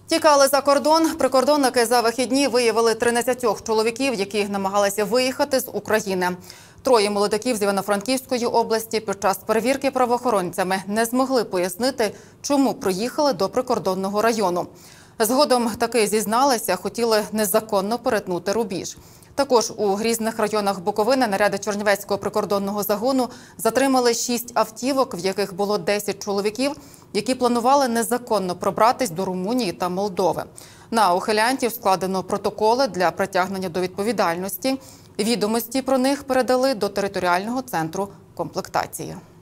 Тікали за кордон. Прикордонники за вихідні виявили 13 чоловіків, які намагалися виїхати з України. 3 молодиків з Івано-Франківської області під час перевірки правоохоронцями не змогли пояснити, чому приїхали до прикордонного району. Згодом таки зізналися, хотіли незаконно перетнути рубіж. Також у різних районах Буковини наряди Чернівецького прикордонного загону затримали 6 автівок, в яких було 10 чоловіків, які планували незаконно пробратись до Румунії та Молдови. На ухилянтів складено протоколи для притягнення до відповідальності. Відомості про них передали до територіального центру комплектації.